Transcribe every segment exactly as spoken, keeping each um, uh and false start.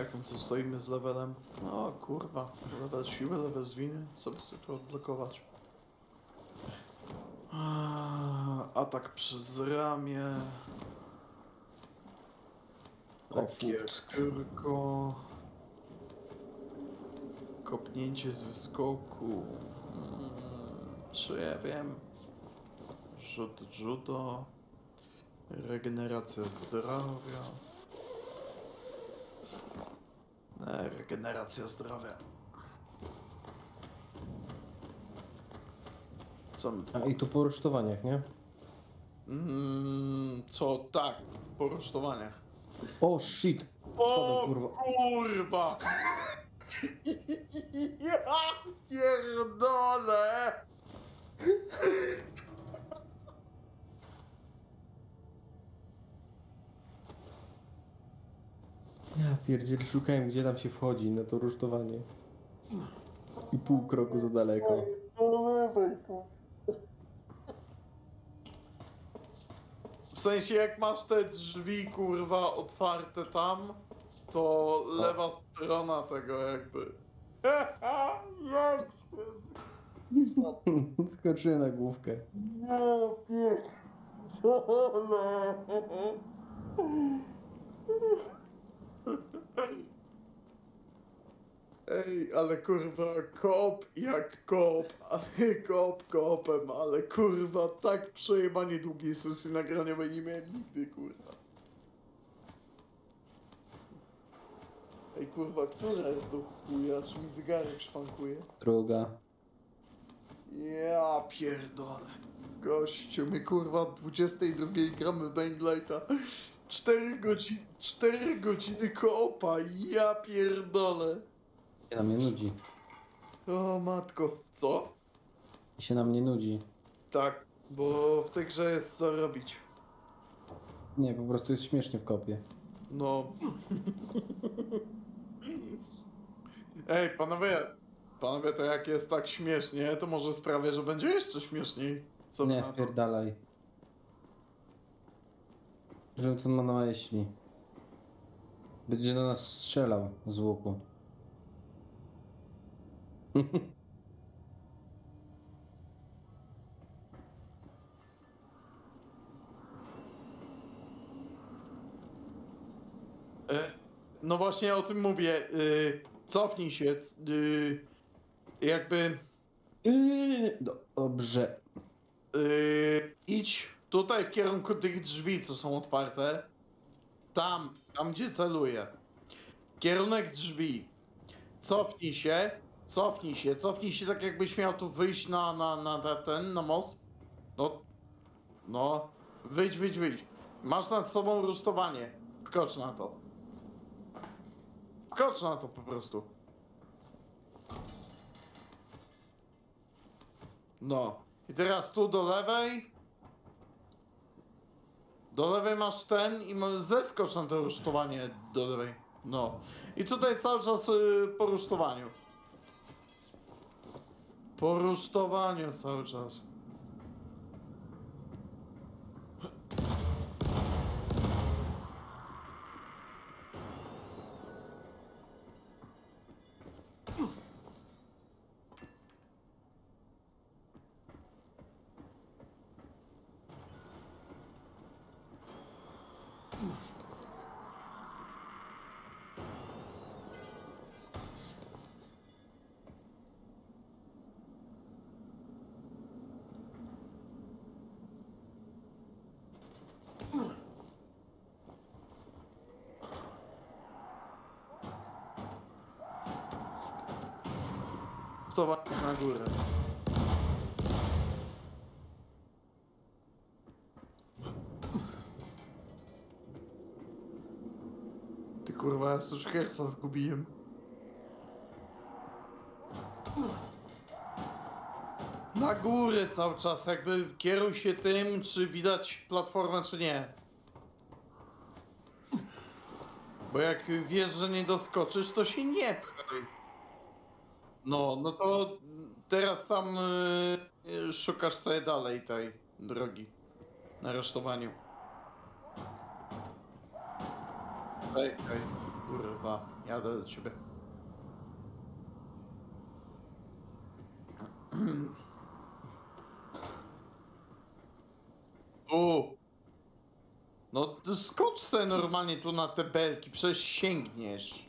Jak my tu stoimy z levelem? No kurwa, level siły, level zwiny, co by sobie tu odblokować? Atak przez ramię. Lekkie piórko. Kopnięcie z wyskoku. Hmm, czy ja wiem? Rzut judo. Regeneracja zdrowia. Nie, regeneracja zdrowia. Co my tu? A i tu po rusztowaniach, nie? Mm, co? Tak, po rusztowaniach. O shit! O Spadł, kurwa. kurwa! Ja pierdolę! Ja pierdzielę, szukałem gdzie tam się wchodzi na to rusztowanie. I pół kroku za daleko. W sensie jak masz te drzwi kurwa otwarte tam, to lewa strona tego jakby. Skoczyłem na główkę. Ja pierdolę. Ej, ale kurwa, koop jak koop, ale koop koopem, ale kurwa, tak przejebanie długiej sesji nagraniowej nie miałem nigdy, kurwa. Ej, kurwa, która jest do chuja? Czy mi zegarek szwankuje? Druga. Ja pierdolę. Gościu, my kurwa dwudziestej drugiej gramy w Dying Lighta. cztery godziny, cztery godziny koopa, ja pierdolę. Się na mnie nudzi. O matko, co? Się na mnie nudzi. Tak, bo w tej grze jest co robić. Nie, po prostu jest śmiesznie w kopie. No. Ej, panowie, panowie, to jak jest tak śmiesznie, to może sprawia, że będzie jeszcze śmieszniej. Co Nie, wy na to? spierdalaj. Wiem co ma na myśli. Będzie do nas strzelał z łuku. E, No właśnie o tym mówię. y, Cofnij się. c- y, Jakby Yy, Dobrze. y, idź tutaj w kierunku tych drzwi, co są otwarte. Tam, tam gdzie celuję. Kierunek drzwi. Cofnij się. Cofnij się. Cofnij się tak jakbyś miał tu wyjść na, na, na na ten, na most. No. No. Wyjdź, wyjdź, wyjdź. Masz nad sobą rusztowanie. Skocz na to. Skocz na to po prostu. No. I teraz tu do lewej. Do lewej masz ten i mo- zeskocz na to rusztowanie do lewej. No. I tutaj cały czas y, po rusztowaniu. Po rusztowaniu cały czas. Rusztowanie na górę. Ty kurwa, ja już Hersa zgubiłem. Na górę cały czas, jakby kieruj się tym, czy widać platformę, czy nie. Bo jak wiesz, że nie doskoczysz, to się nie pchaj. No, no to teraz tam y, szukasz sobie dalej tej drogi na aresztowaniu. Czekaj. Kurwa, jadę do ciebie. U. No ty skocz sobie normalnie tu na te belki, przecież sięgniesz.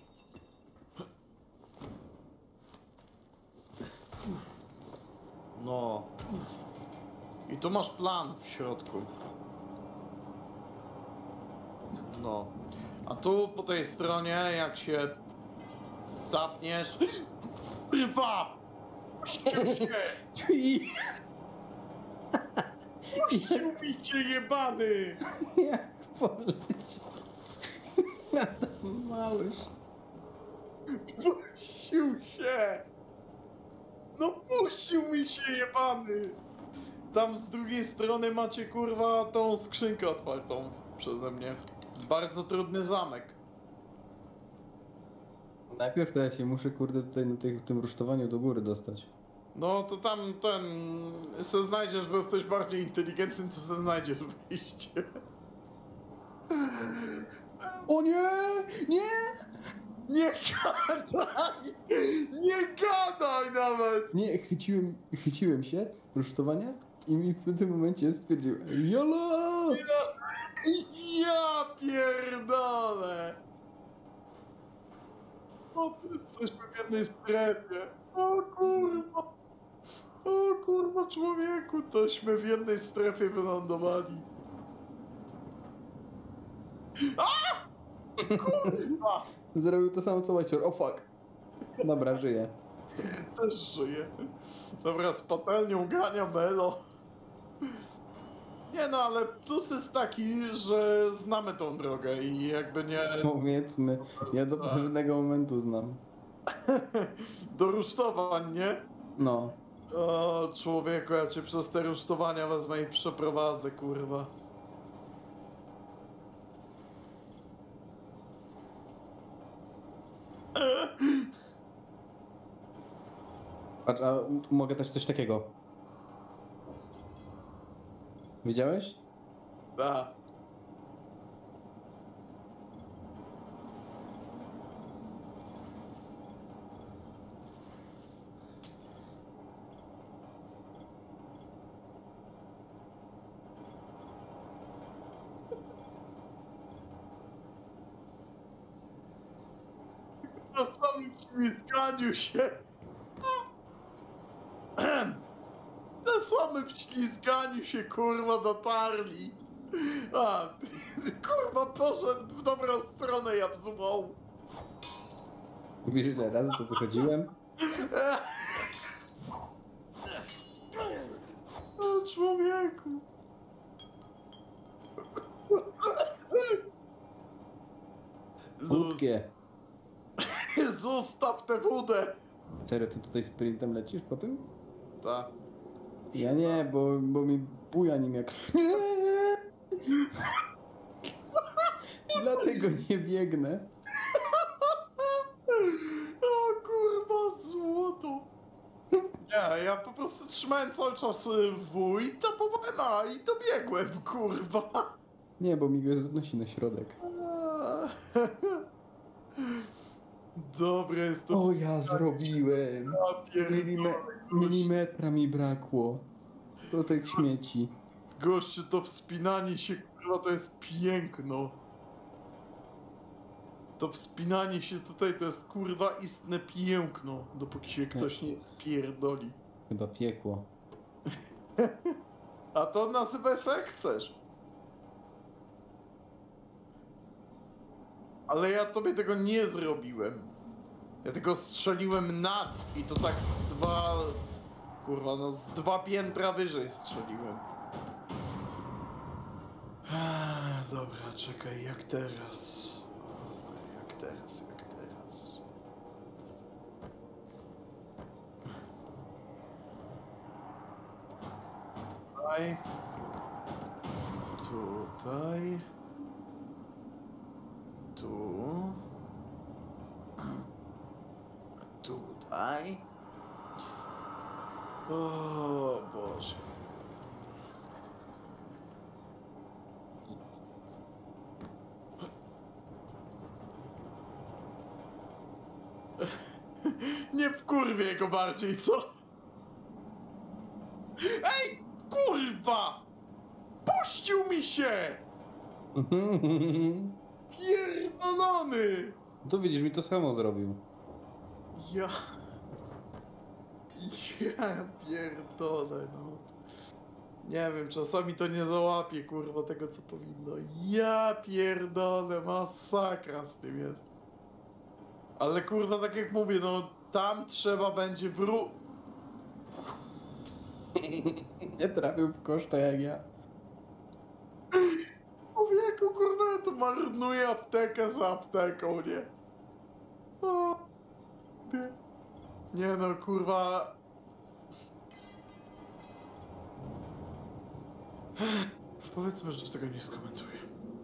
No. I tu masz plan w środku. No. A tu po tej stronie, jak się tapniesz... Kurwa! Puścił się! I Puścił mi cię jebany! jak poleć. Adam Małysz. Puścił się! No puścił mi się jebany! Tam z drugiej strony macie kurwa tą skrzynkę otwartą przeze mnie. Bardzo trudny zamek. Najpierw to ja się muszę, kurde, tutaj na tych, tym rusztowaniu do góry dostać. No to tam ten... se znajdziesz, bo jesteś bardziej inteligentny, to se znajdziesz wyjście. O nie! Nie! Nie gadaj! Nie gadaj nawet! Nie, chyciłem, chyciłem się rusztowania i mi w tym momencie stwierdził JOLO! Ja pierdolę! O, ty jesteśmy w jednej strefie. O kurwa! O kurwa człowieku, tośmy w jednej strefie wylądowali. A! Kurwa! Zrobił to samo co Łajcior. O fuck. Dobra, żyję. Też żyje. Dobra, z patelnią gania Melo. Nie no, ale plus jest taki, że znamy tą drogę i jakby nie... Powiedzmy, ja do pewnego momentu znam. Do rusztowań, nie? No. O człowieku, ja cię przez te rusztowania wezmę i przeprowadzę, kurwa. Patrz, a mogę też coś takiego. Widziałeś? Da. Na samym ślizganiu się. Na samym ślizganiu się, kurwa, dotarli. A, kurwa, poszedł w dobrą stronę, ja bzumą. Wiesz, ile razy tu wychodziłem? O człowieku. Krótkie. Zostaw tę wódę. Serio, ty tutaj sprintem lecisz po tym? Tak. Ja nie, bo, bo mi buja nim jak... Nie! Dlatego nie biegnę. O kurwa, złoto. Nie, ja po prostu trzymałem cały czas y, W i tapowałem A i dobiegłem, kurwa. Nie, bo mi go odnosi na środek. Dobre jest to. O, ja zrobiłem. Ja pierdolę, Milime milimetra mi brakło. Do tych śmieci. Gościu, to wspinanie się, kurwa, to jest piękno. To wspinanie się tutaj to jest, kurwa, istne piękno, dopóki się ktoś nie spierdoli. Chyba piekło. A to nazywaj se jak chcesz. Ale ja tobie tego nie zrobiłem. Ja tylko strzeliłem nad i to tak z dwa... Kurwa, no z dwa piętra wyżej strzeliłem. Ech, dobra, czekaj, jak teraz? Jak teraz, jak teraz? Tutaj. Tutaj. Tu. Tutaj. O Boże. Nie wkurwię go bardziej, co? Ej, kurwa! Puścił mi się! Pierdolony! Tu widzisz, mi to samo zrobił. Ja... Ja pierdolę, no. Nie wiem, czasami to nie załapie, kurwa, tego co powinno. Ja pierdolę, masakra z tym jest. Ale kurwa, tak jak mówię, no tam trzeba będzie wró... Nie trafił w koszta jak ja. Człowieku, kurwa, ja to marnuję aptekę za apteką, nie? O, nie. Nie no, kurwa... Powiedzmy, że tego nie skomentuję.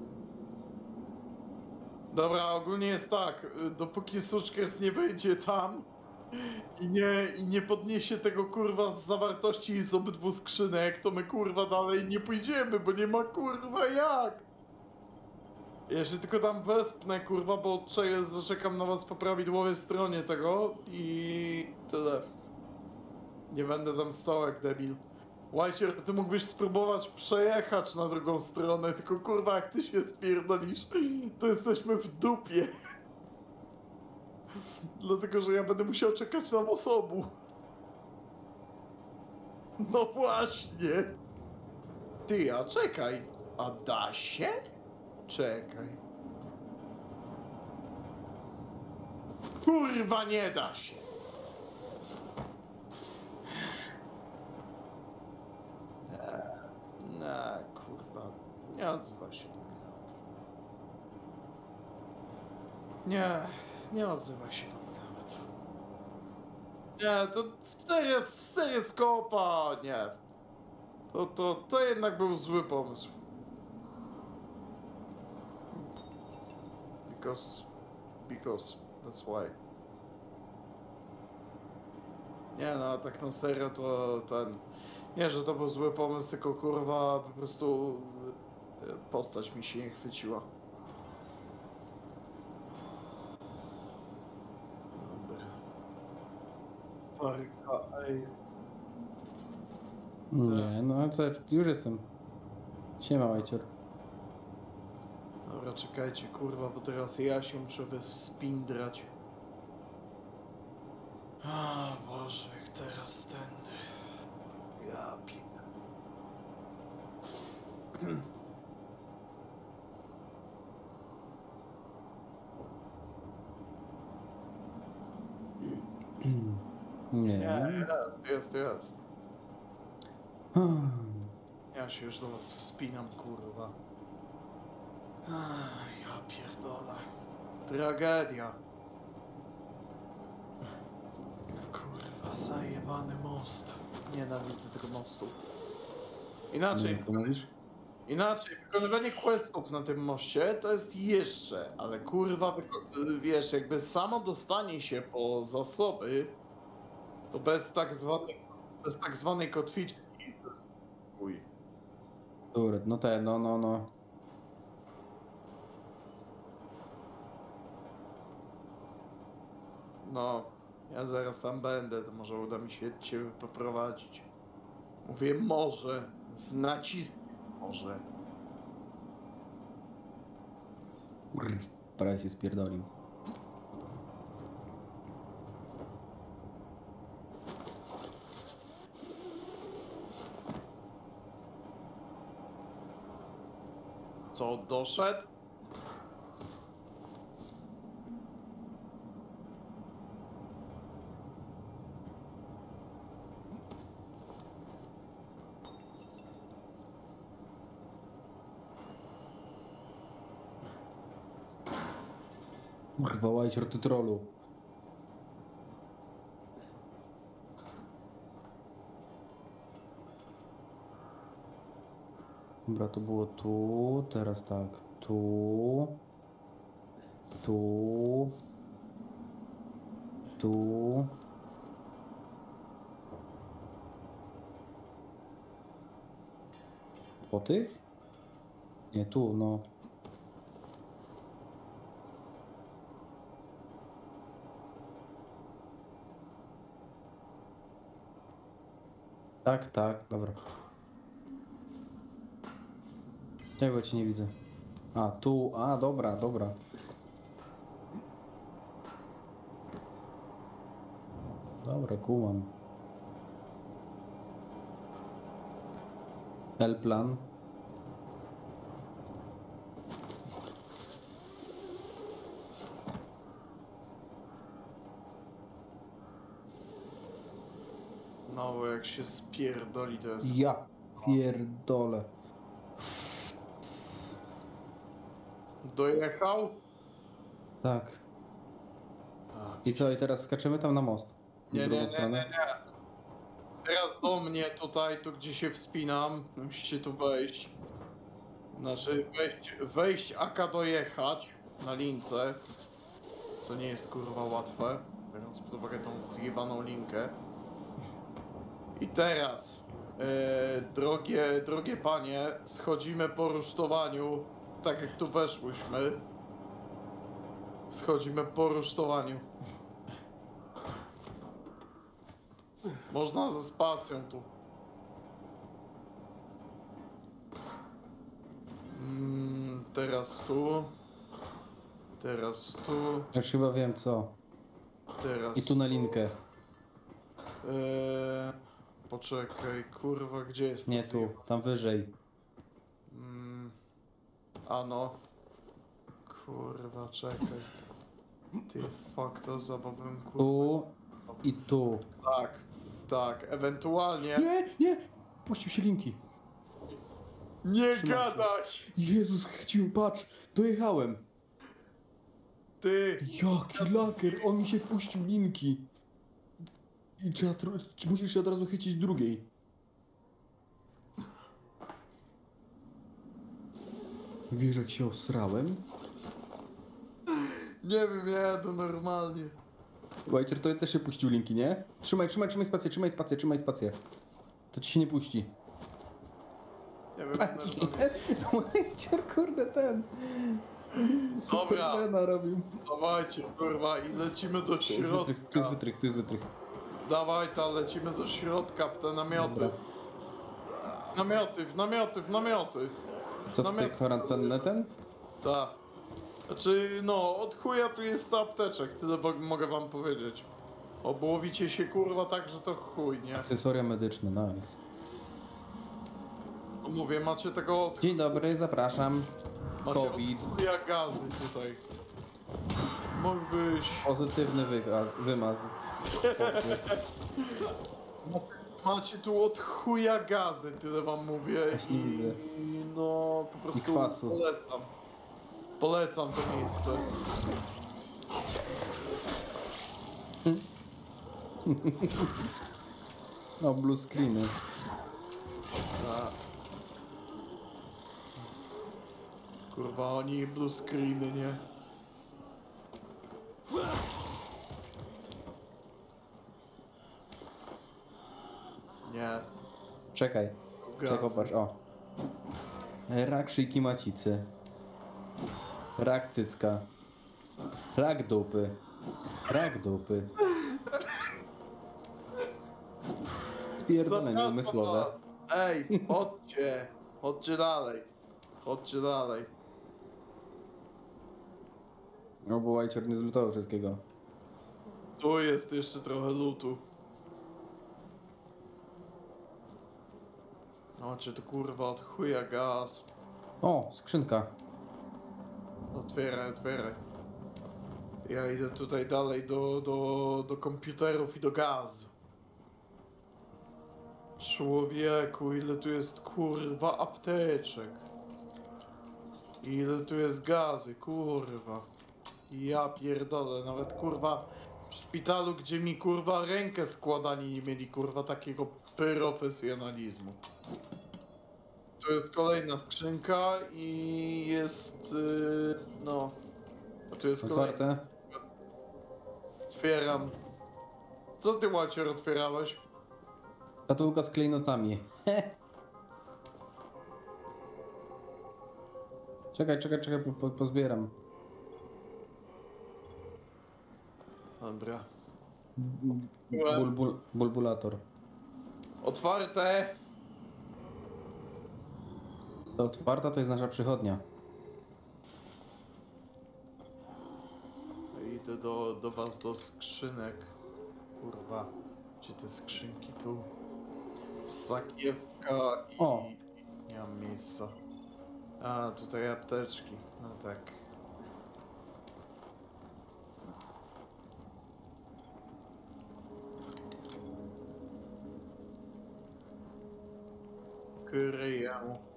Dobra, ogólnie jest tak, y, dopóki Suczkers nie wejdzie tam i nie, i nie podniesie tego kurwa z zawartości z obydwu skrzynek, to my kurwa dalej nie pójdziemy, bo nie ma kurwa jak. Jeżeli tylko tam wespnę kurwa, bo czeję, zaczekam na was po prawidłowej stronie tego i tyle. Nie będę tam stał jak debil. Łajcier, ty mógłbyś spróbować przejechać na drugą stronę, tylko kurwa jak ty się spierdolisz, to jesteśmy w dupie. Dlatego, że ja będę musiał czekać na osobu. No właśnie. Ty, a czekaj. A da się? Czekaj. Kurwa nie da się. Nie, nie, kurwa. Nie odzywa się do mnie nawet. Nie, nie odzywa się do mnie nawet. Nie, to serio, serio skopa, nie. To, to, to jednak był zły pomysł. Because, because, that's why. Nie no, tak na serio to ten... Nie, że to był zły pomysł, tylko kurwa po prostu e, postać mi się nie chwyciła. Dobra. Parka, ej. Nie, no co, już jestem. Siema, Łajcior. Dobra, czekajcie, kurwa, bo teraz ja się muszę wspindrać. A Boże, jak teraz tędy. Ja pie... Nie. Nie, jest, jest, jest. Hmm. Ja się już do was wspinam, kurwa. Ach, ja pierdolę. Tragedia. Kurwa, zajebany most. Nienawidzę tego mostu. Inaczej, Nie, to mówisz? inaczej, wykonywanie questów na tym moście to jest jeszcze, ale kurwa, wyko- wiesz, jakby samo dostanie się po zasoby, to bez tak zwanej, bez tak zwanej kotwiczki, to jest chuj. Kurde, no te, no, no, no. No, ja zaraz tam będę, to może uda mi się cię poprowadzić. Mówię może, z naciskiem może. Kurwa, prawie się spierdolił. Co, doszedł? Kurwa, Łajcior, ty trolu. Dobra, to było tu, teraz tak, tu, tu, tu. Po tych? Nie, tu, no. Tak, tak, dobra. Czego ci nie widzę? A, tu, a, dobra, dobra. Dobra, kumam. L-plan. No, bo jak się spierdoli, to jest... Ja pierdolę. Dojechał? Tak. A, I co, i teraz skaczemy tam na most? W Nie, nie, drugą nie, stronę? nie, nie. Teraz do mnie tutaj, tu gdzie się wspinam, musicie tu wejść. Znaczy wejść, wejść aka dojechać na lince, co nie jest kurwa łatwe, biorąc pod uwagę tą zjebaną linkę. I teraz, e, drogie, drogie panie, schodzimy po rusztowaniu, tak jak tu weszłyśmy. Schodzimy po rusztowaniu. Można ze spacją tu. Mm, teraz tu. Teraz tu. Już chyba wiem co. Teraz I tu na linkę. Eee, poczekaj, kurwa, gdzie jest Nie ta tu, zjeba- tam wyżej. Mm, ano. Kurwa, czekaj. Ty fuck, to zabawem kurwa. Tu i tu. Tak, tak, ewentualnie. Nie, nie! Puścił się linki. Nie Trzymaj się. gadaj! Jezus, chcił, patrz, dojechałem. Ty! Jaki laker, on mi się wpuścił linki. I trzeba, tro- czy musisz się od razu chycić drugiej. Wiesz jak się osrałem? Nie wiem, jadę normalnie. Wajcier, to też się puścił linki, nie? Trzymaj, trzymaj, trzymaj spację, trzymaj spację, trzymaj spację. To ci się nie puści. Nie wiem, Patrz, normalnie. Wajcier, kurde, ten. Dobra. Supermana robił. Dawajcie, kurwa, i lecimy do Tu jest środka. wytrych, tu jest wytrych, tu jest wytrych. Dawaj, ta, lecimy do środka w te namioty. Dobra. Namioty, w namioty, w namioty. Co Namiot- tutaj, kwarantannę ten? Tak. Znaczy, no, od chuja tu jest apteczek, tyle bo- mogę wam powiedzieć. Obłowicie się kurwa tak, że to chuj, nie? Akcesoria medyczne, nice. No mówię, macie tego od, Dzień dobry, zapraszam. macie COVID. od chuja gazy tutaj. Mógłbyś... Pozytywny wygaz, wymaz. Macie tu od chuja gazy, tyle wam mówię. Właśnie I, widzę. i no, po prostu kwasu. polecam. Polecam to miejsce. No, blue screeny. Tak. Kurwa, oni blue screeny, nie? Nie. Czekaj, czekaj, Gazy. popatrz, o. Rak szyjki macicy. Rak cycka. Rak dupy. Rak dupy. Spierdolenie Zapraszam umysłowe. was. Ej, chodźcie. Chodźcie dalej. Chodźcie dalej. No bo Wajcior nie zlutował wszystkiego. Tu jest jeszcze trochę lutu. Chodźcie, to kurwa od chuja gaz. O, skrzynka. Otwieraj, otwieraj. Ja idę tutaj dalej do, do, do komputerów i do gaz. Człowieku, ile tu jest kurwa apteczek. Ile tu jest gazy, kurwa. Ja pierdolę, nawet kurwa w szpitalu, gdzie mi kurwa rękę składali, nie mieli kurwa takiego profesjonalizmu. Tu jest kolejna skrzynka i jest, yy, no, a tu jest kolejna. Otwarte. Otwieram. Co ty, Łacior, otwierałeś? Szkatułka z klejnotami. Czekaj, czekaj, czekaj, po, po, pozbieram. Dobra. Bul, bul, bulbulator. Otwarte. To otwarta to jest nasza przychodnia. Idę do, do was do skrzynek. Kurwa. Gdzie te skrzynki tu? Sakiewka i... O. Nie mam miejsca. A, tutaj apteczki. No tak. Kryję.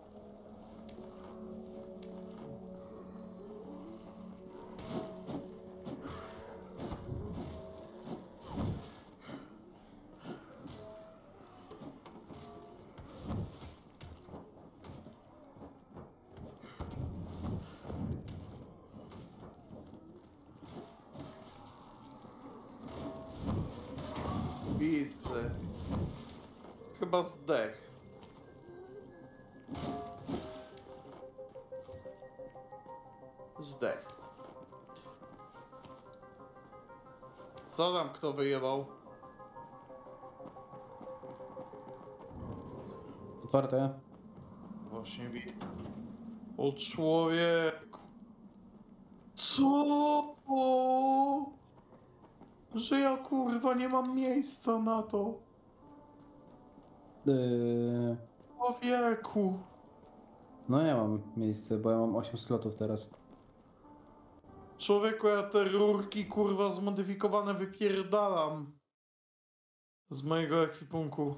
Widzę. Chyba zdech. Zdech. Co tam kto wyjebał? Otwarte. Właśnie widzę. O człowieku. Co? O! Że ja kurwa nie mam miejsca na to. Yy... Człowieku. No ja mam miejsce, bo ja mam osiem slotów teraz. Człowieku, ja te rurki kurwa zmodyfikowane wypierdalam. Z mojego ekwipunku.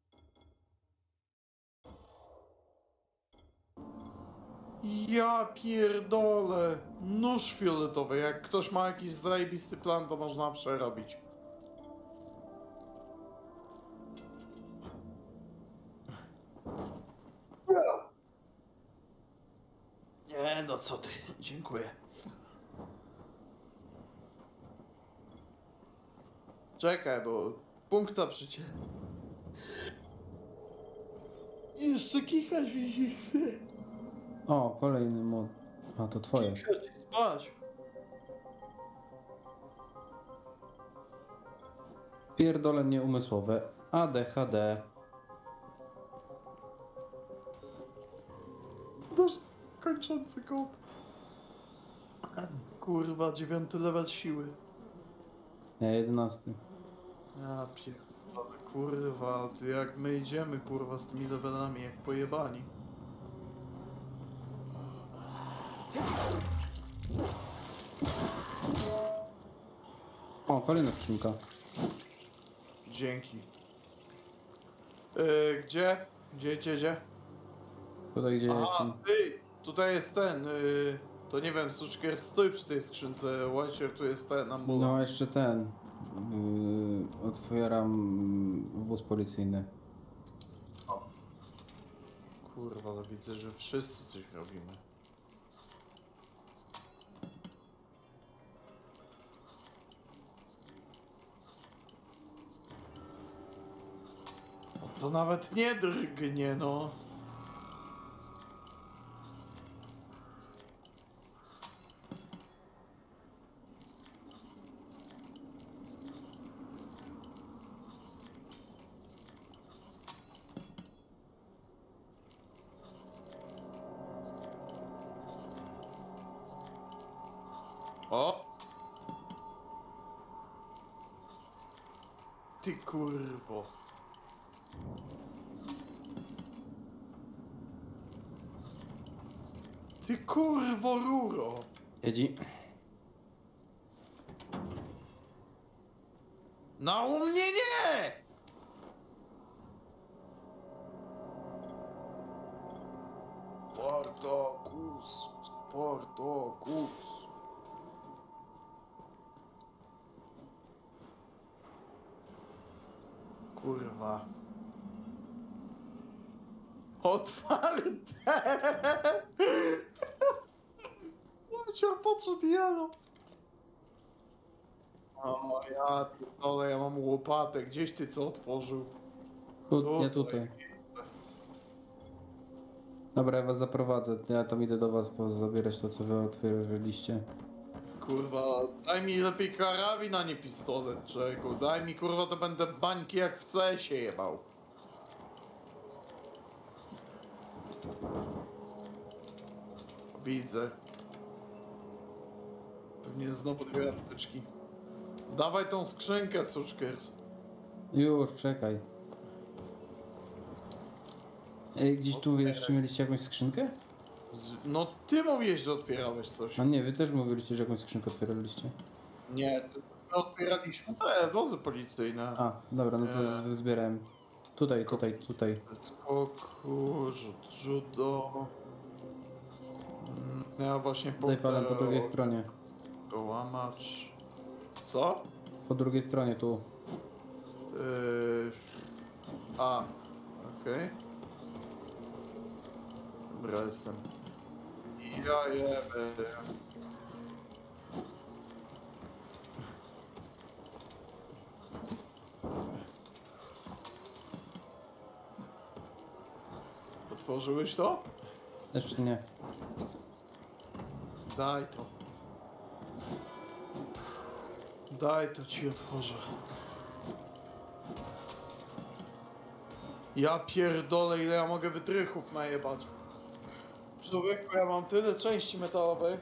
Ja pierdolę. Nóż fioletowy. Jak ktoś ma jakiś zajebisty plan, to można przerobić. Nie, no co ty. Dziękuję. Czekaj, bo punkta przycie. Jeszcze kichać mi się chce. O, kolejny mod. A, to twoje. Kichać i spać. Pierdolenie umysłowe. A D H D. Dasz kończący kop. Kurwa, dziewiąty level siły. Nie, jedenasty. Ja pierdolę, kurwa, ty jak my idziemy, kurwa, z tymi levelami, jak pojebani. O, kolejna skrzynka. Dzięki. Yy, gdzie? Gdzie, gdzie, gdzie? Tutaj gdzie Aha, jestem. ty, tutaj jest ten, yy, to nie wiem, Suczkier, stój przy tej skrzynce, Watcher, tu jest ten ambulant. No jeszcze ten. Yy, otwieram wóz policyjny. Kurwa, to widzę, że wszyscy coś robimy. To nawet nie drgnie, no. O! Ty kurwo. Ty kurwo ruro. Jedzi. No u mnie nie! Spartacus, Spartacus. Kurwa. Otwarte! Łacior podszedł jano. O, ja pierdolę, ja mam łopatę. Gdzieś ty co otworzył? Tu, nie tutaj. Dobra, ja was zaprowadzę. Ja tam idę do was po zabierać to, co wy otworzyliście. Kurwa, daj mi lepiej karabin, a nie pistolet, człowieku. Daj mi, kurwa, to będę bańki jak w C S-ie jebał. widzę. Pewnie znowu dwie apteczki. Dawaj tą skrzynkę, Suczkers. Już, czekaj. Ej, gdzieś tu jeszcze mieliście jakąś skrzynkę? Z... No ty mówiłeś, że otwierałeś coś. No nie, wy też mówiliście, że jakąś skrzynkę otwieraliście. Nie, to my otwieraliśmy te wozy policyjne. A, dobra, no Nie. to zbierałem. Tutaj, tutaj, tutaj. Skoku, rzut, judo. Mm, Ja właśnie po Daj falem po drugiej stronie. Łamacz. Co? Po drugiej stronie, tu. Yy... A, okej. Dobra, jestem. Ja jebę. Otworzyłeś to? Jeszcze nie. Daj to. Daj to ci otworzę. Ja pierdolę, ile ja mogę wytrychów najebać. Człowieku, ja mam tyle części metalowych.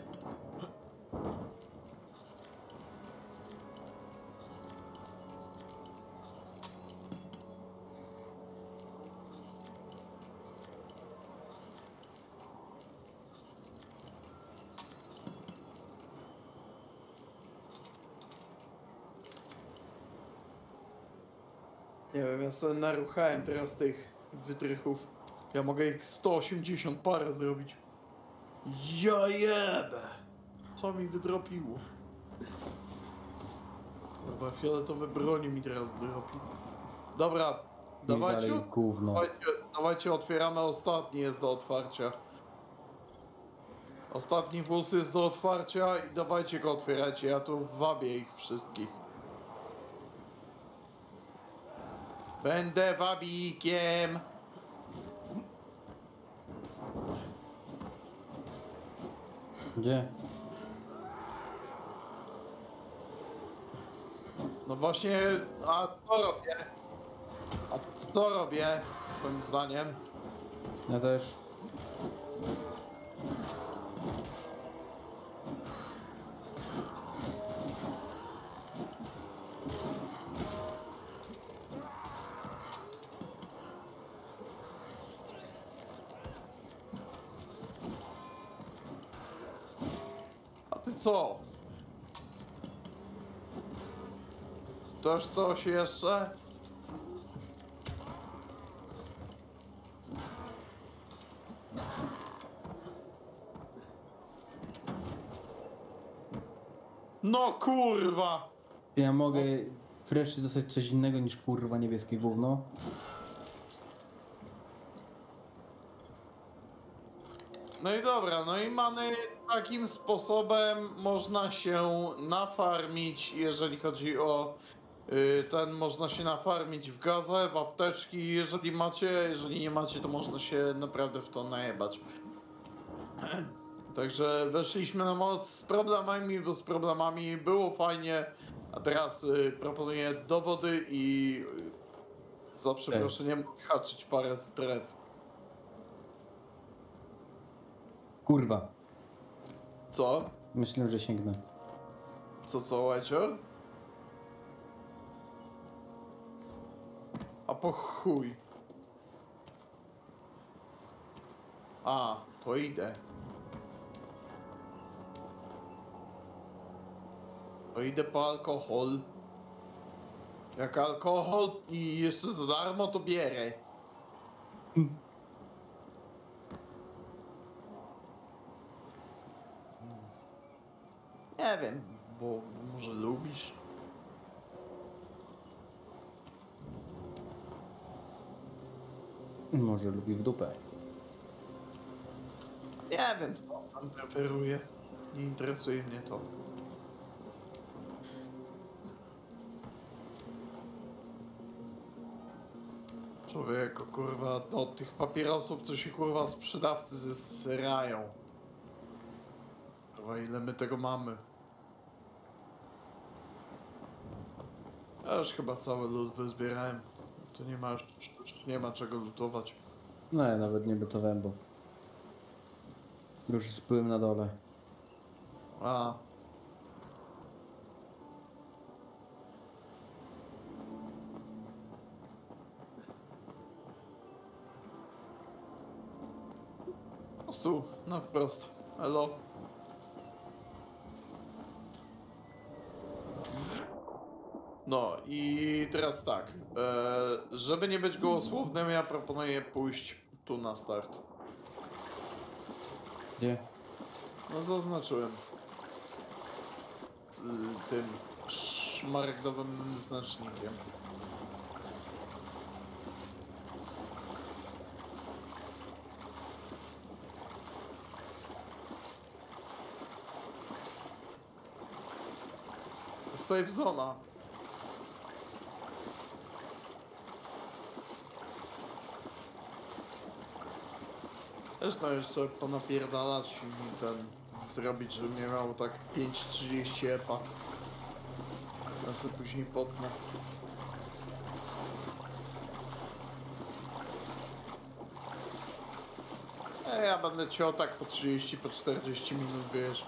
Nie wiem, ja sobie naruchałem teraz tych wytrychów. Ja mogę ich sto osiemdziesiąt parę zrobić. Ja jebę! Co mi wydropiło? Kurwa, fioletowe broni mi teraz dropi. Dobra, I dawajcie, dalej gówno. dawajcie, dawajcie, otwieramy ostatni, jest do otwarcia. Ostatni wóz jest do otwarcia i dawajcie go otwierajcie, ja tu wabię ich wszystkich. Będę wabikiem. Gdzie? No właśnie, a co robię? A co robię, twoim zdaniem? Ja też. A ty co? Też coś jeszcze? No kurwa! Ja mogę wreszcie dostać coś innego niż kurwa niebieskie gówno. No i dobra, no i mamy takim sposobem można się nafarmić, jeżeli chodzi o y, ten, można się nafarmić w gazę, w apteczki, jeżeli macie, jeżeli nie macie, to można się naprawdę w to najebać. Także weszliśmy na most z problemami, bo z problemami było fajnie, a teraz y, proponuję dowody i y, za przeproszeniem odhaczyć parę stref. Kurwa. Co? Myślę, że sięgnę. Co, co, Łecior? A po chuj. A, to idę. To idę po alkohol. Jak alkohol i jeszcze za darmo, to bierę. Nie wiem, bo może lubisz. Może lubi w dupę. Nie wiem, co tam preferuję. Nie interesuje mnie to. Człowieku, kurwa, no, od tych papierosów to się kurwa sprzedawcy zesrają. Kurwa, ile my tego mamy? Ja już chyba cały lód wyzbierałem. Tu nie ma, już nie ma czego lutować. No ja nawet nie bytowałem, bo Już spłyłem na dole. A. Po prostu na wprost. Elo. No i teraz tak. E, żeby nie być gołosłownym, ja proponuję pójść tu na start. Gdzie? No zaznaczyłem. Z tym szmaragdowym znacznikiem. Safe zona. Też no jeszcze ponapierdalać i ten zrobić, żeby mnie miało tak pięć trzydzieści epa. Ja sobie później potnę. E, ja będę ciął tak po trzydzieści, po czterdzieści minut, wiesz.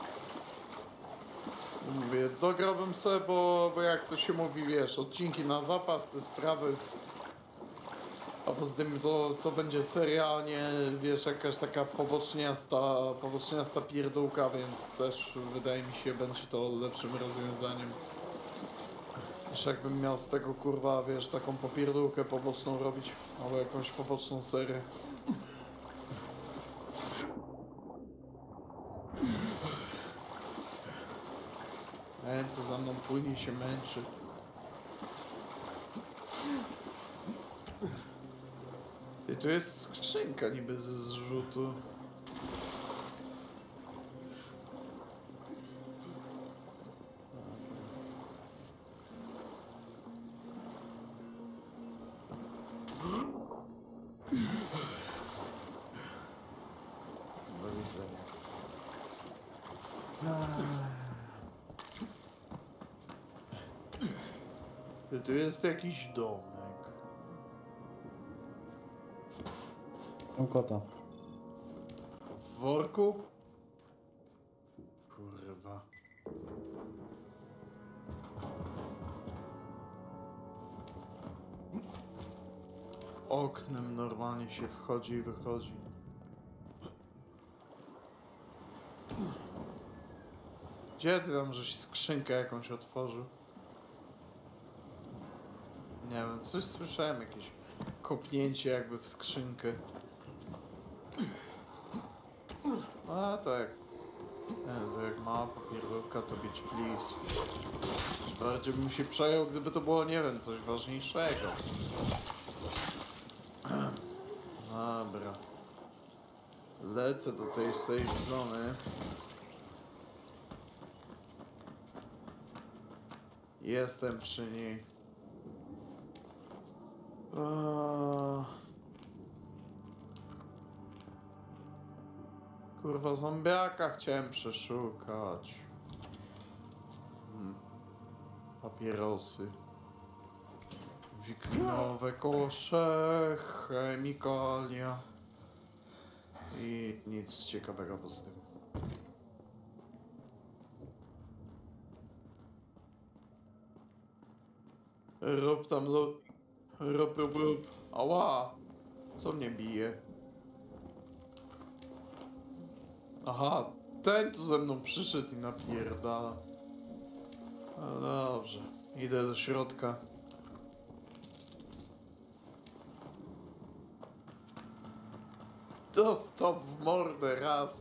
Mówię, dograłbym sobie, bo, bo jak to się mówi, wiesz, odcinki na zapas, te sprawy. A poza tym to, to będzie seria, a nie, wiesz, jakaś taka poboczniasta, poboczniasta pierdółka, więc też wydaje mi się, będzie to lepszym rozwiązaniem. Niż jakbym miał z tego, kurwa, wiesz, taką popierdółkę poboczną robić, albo jakąś poboczną serię. Ten, co za mną płynie, się męczy. I tu jest skrzynka niby ze zrzutu. Do widzenia. I tu jest jakiś domek. Mam kota. W worku? Kurwa. Oknem normalnie się wchodzi i wychodzi. Gdzie ty tam żeś skrzynkę jakąś otworzył? Nie wiem, coś słyszałem, jakieś kopnięcie jakby w skrzynkę. A to jak... Nie, to jak mała papierówka, to bitch please. Bardziej bym się przejął, gdyby to było, nie wiem, coś ważniejszego. Dobra. Lecę do tej safe zony. Jestem przy niej. Eee... Kurwa, zombiaka chciałem przeszukać. Hmm. Papierosy. Wiklinowe kosze, chemikalia. I nic ciekawego poza tym. Rób tam lód. Rób, rób, rób. Ała! Co mnie bije? Aha, ten tu ze mną przyszedł i napierdala. No dobrze, idę do środka. Dostał w mordę raz.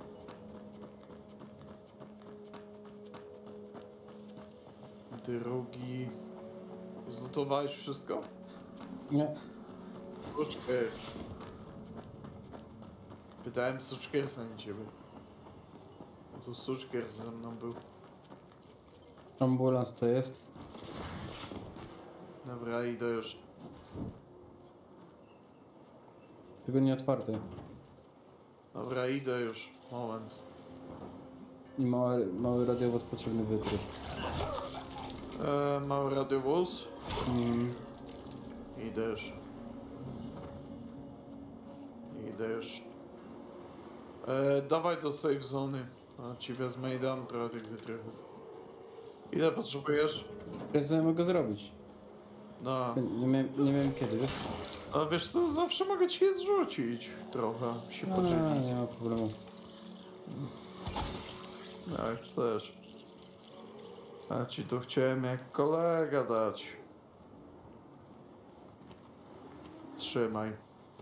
Drugi. Zlutowałeś wszystko? Nie. Suczkers. Pytałem Suczkersa, nie ciebie. No to Suczkers ze mną był. Ambulans to jest. Dobra, idę już. Tylko nie otwarty. Dobra, idę już. Moment. I mały, mały radiowóz potrzebny wytrych. E, mały radiowóz. Mm. Idę już. Idę już. E, dawaj do safe zony. A ci wezmę i dam trochę tych wytrychów. Ile potrzebujesz? Wiesz co ja mogę zrobić? No. Tylko Nie miałem, nie miałem kiedy, wiesz? A wiesz co, zawsze mogę ci je zrzucić. Trochę się No, podzielić. nie ma problemu. Jak chcesz. A ci to chciałem jak kolega dać. Trzymaj.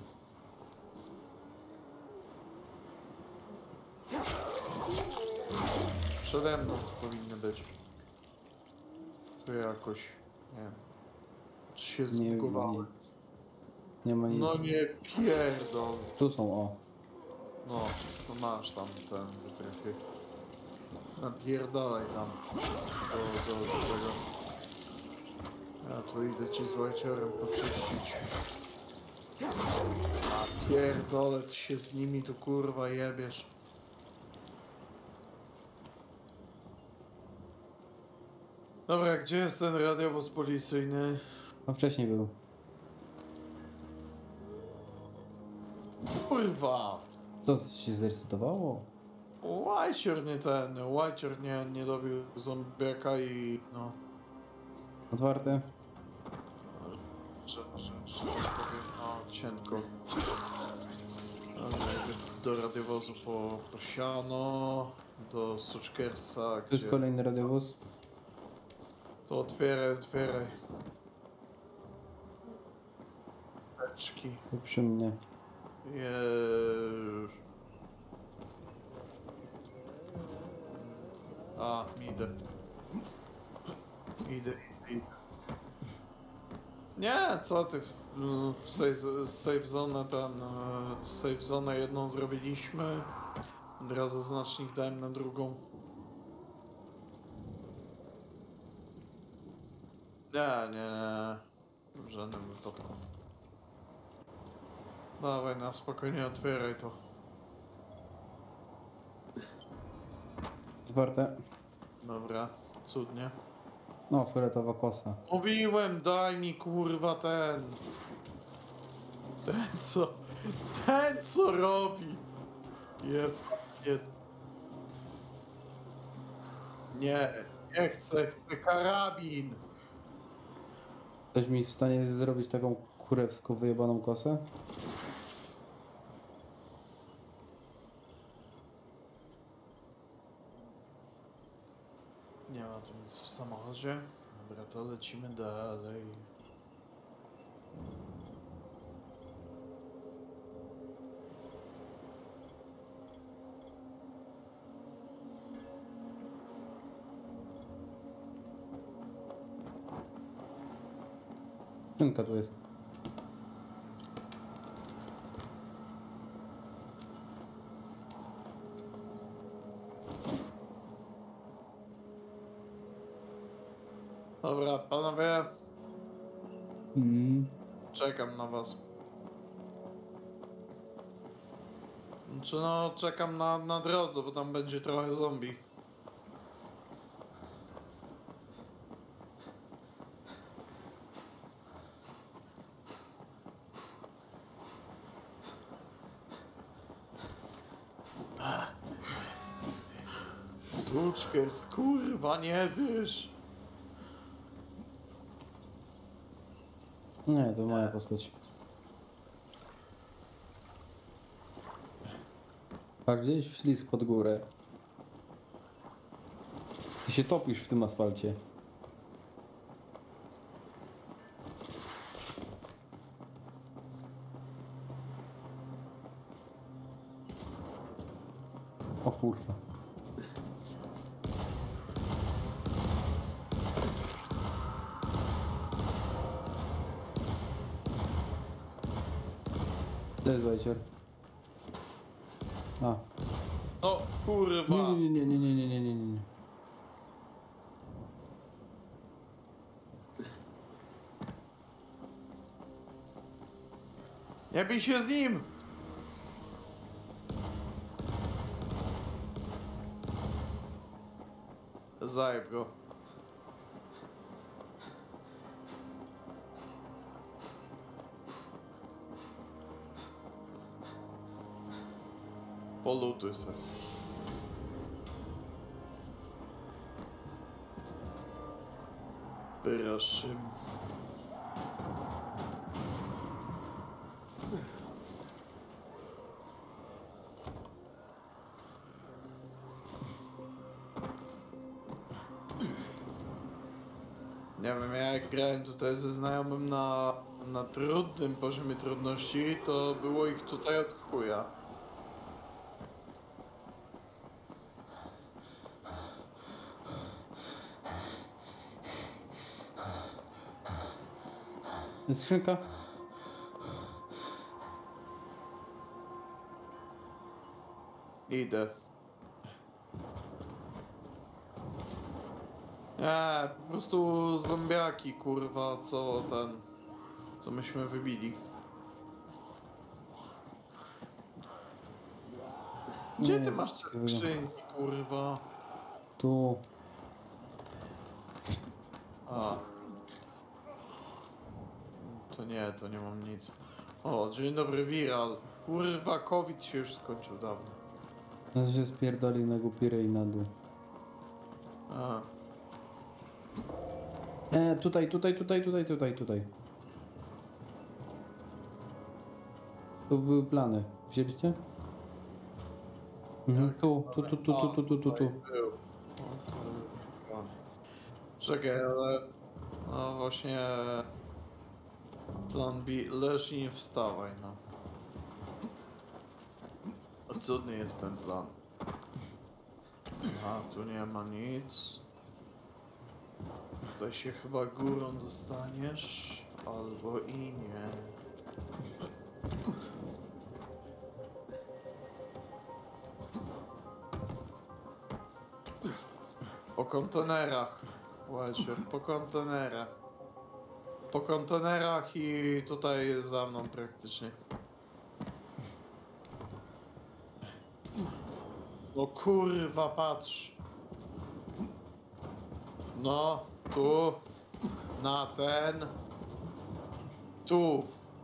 Przede mną to powinny być. Tu jakoś, nie wiem. Czy się Nie, zbugowały? nic. Nie ma nic. No nie pierdol. Tu są, o. No, to masz tam ten wytrychy. Napierdalaj tam. Do, do, do tego. Ja tu idę ci z łajciorem poczyścić. A pierdolę, ty się z nimi tu kurwa jebiesz. Dobra, gdzie jest ten radiowóz policyjny? A wcześniej był. Kurwa! Co, to się zresetowało? Łajcior nie ten, łajcior nie, nie dobił zombiaka i no... Otwarte? Że, że, że tak powiem, no cienko. Dobra, idę do radiowozu po, po siano, do Suczkersa, Tu jest gdzie... kolejny radiowóz. To otwieraj, otwieraj. Teczki. Tu przy mnie. Jeż. A, idę. Idę, idę. Nie, co ty? w- W safe, safe zone ten... e, Safe zone jedną zrobiliśmy. Od razu znacznik dałem na drugą. Nie, nie, nie. W żadnym wypadku. Dawaj, na spokojnie otwieraj to. Otwarte. Dobra, cudnie. No, fioletowa kosa. Mówiłem, daj mi kurwa ten. Ten co. Ten co robi. Jeb. Nie. Nie, nie chcę, chcę karabin. Ktoś mi w stanie zrobić taką kurewską wyjebaną kosę? Nie ma tu nic w samochodzie. Dobra, to lecimy dalej. Skrzynka tu jest. Dobra, panowie, Mm. czekam na was. Znaczy no, czekam na, na drodze, bo tam będzie trochę zombie. Suczkers, kurwa, nie dysz. Nie, to moja postać. Patrz, gdzieś ślizg pod górę. Ty się topisz w tym asfalcie. O kurwa. To jest bajcior. A. No, kurwa. Nie, nie, nie, nie, nie, nie, nie, nie, nie. Nie bij się z nim! Zajeb go. polutuj sobie. Proszę. Nie wiem, ja jak grałem tutaj ze znajomym na, na trudnym poziomie trudności, to było ich tutaj od chuja. Jest skrzynka? Idę. Nie, po prostu zombiaki, kurwa, co ten... Co myśmy wybili. Gdzie Nie, ty masz nic te ciekawego. skrzynki, kurwa? Tu. A. To nie, to nie mam nic. O, dzień dobry, Viral. Kurwa, COVID się już skończył dawno. No się spierdolił na głupi rej na dół. A. E, tutaj, tutaj, tutaj, tutaj, tutaj, tutaj. Tu były plany. Wzięliście? Mhm. Tu, tu, tu, tu, tu, tu, tu, tu, tu. Był. O, to był. Czekaj, ale... No właśnie... Plan B, leż i nie wstawaj, no. Cudny jest ten plan. A, tu nie ma nic. Tutaj się chyba górą dostaniesz, albo i nie. Po kontenerach. Watcher, po kontenerach. Po kontenerach i tutaj jest za mną praktycznie. No kurwa, patrz. No, tu. Na ten. Tu.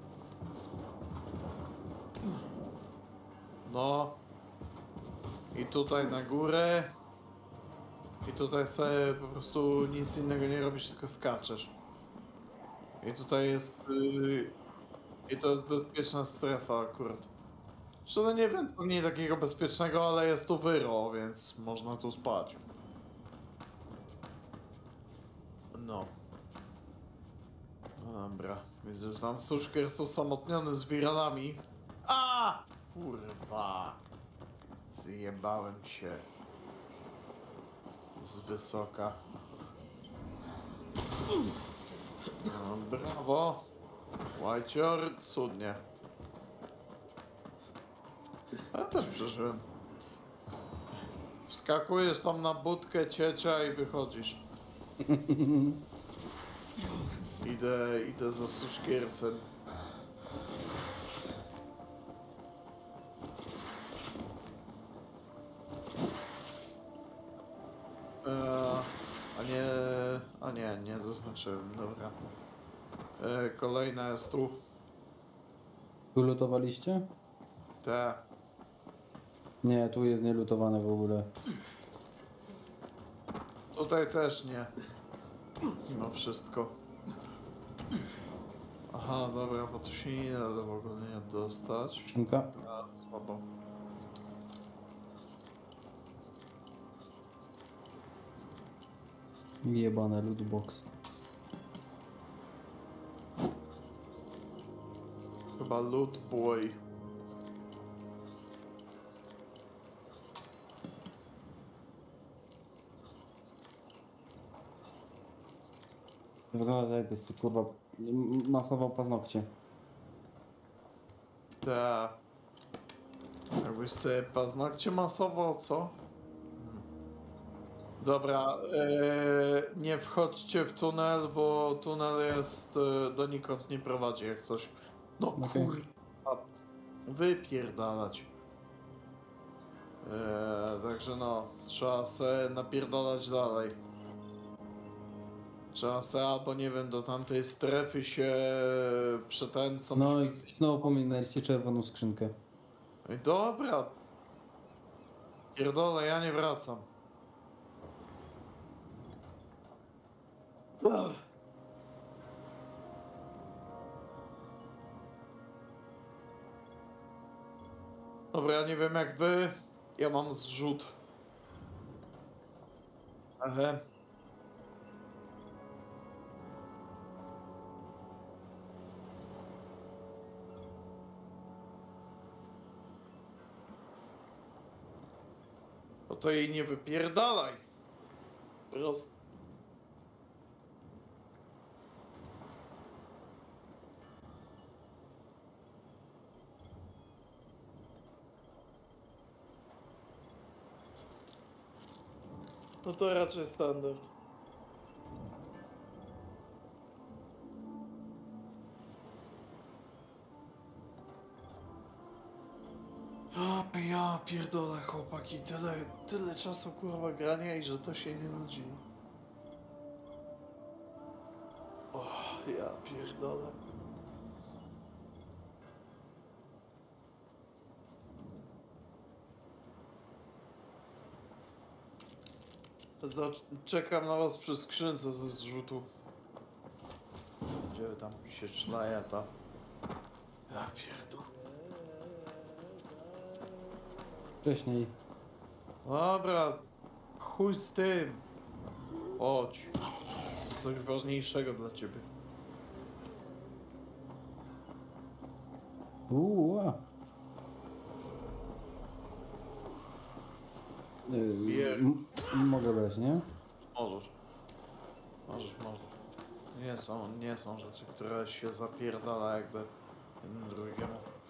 No. I tutaj na górę. I tutaj sobie po prostu nic innego nie robisz, tylko skaczesz. I tutaj jest... Yy, I to jest bezpieczna strefa akurat. Zresztą no nie wiem, co nie takiego bezpiecznego, ale jest tu wyro, więc można tu spać. No. No dobra, widzę, że tam Suszker jest osamotniony z wiralami. A! Kurwa! Zjebałem się. Z wysoka. No, brawo. Łajcior, cudnie. Ja też przeżyłem. Wskakujesz tam na budkę ciecia i wychodzisz. Idę, idę za Suszkiersem. Eee, a nie... A nie, nie zaznaczyłem, dobra. Eee, kolejna jest tu. Wylutowaliście? Te. Nie, tu jest nielutowane w ogóle. Tutaj też nie. Mimo wszystko. Aha, dobra, bo tu się nie da w ogóle nie dostać. Skrzynka? A, słabo. Jebane lootbox. Chyba Loot Boy. Wygląda tak, jakby sobie, kurwa m- masował paznokcie. Ta. Jakbyś sobie paznokcie masował, co? Dobra, e, nie wchodźcie w tunel, bo tunel jest e, donikąd nie prowadzi jak coś. No Okej. kurwa, wypierdalać. E, także no, trzeba se napierdalać dalej. Trzeba se albo nie wiem, do tamtej strefy się przetęcą. No i znowu pominęliście czerwoną skrzynkę. Ej, dobra, Pierdolę, ja nie wracam. Ugh. Dobra, ja nie wiem jak wy. Ja mam zrzut. Ehe. No to jej nie wypierdalaj. Prost. No to raczej standard. O, ja pierdolę chłopaki, tyle, tyle czasu kurwa grania i że to się nie nudzi. O, ja pierdolę. Za czekam na was przy skrzynce ze zrzutu. Gdzie tam się szlaja ta? Ja pierdolę. Wcześniej. Dobra, chuj z tym. Chodź. Coś ważniejszego dla ciebie. Uuu. Bier. Yy, mogę brać, nie? Możesz. Możesz, możesz. Nie są, nie są rzeczy, które się zapierdala jakby jeden drugiemu.